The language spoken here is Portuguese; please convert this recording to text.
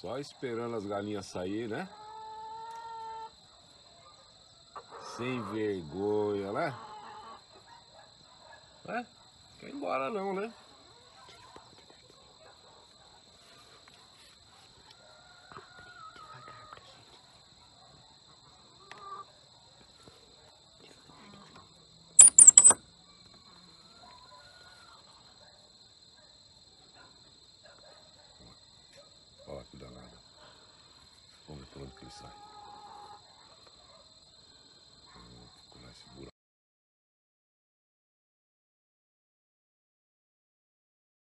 Só esperando as galinhas sair, né? Sem vergonha, né? É? Quer ir embora não, né? Olha que danado. Vamos ver por onde que ele sai.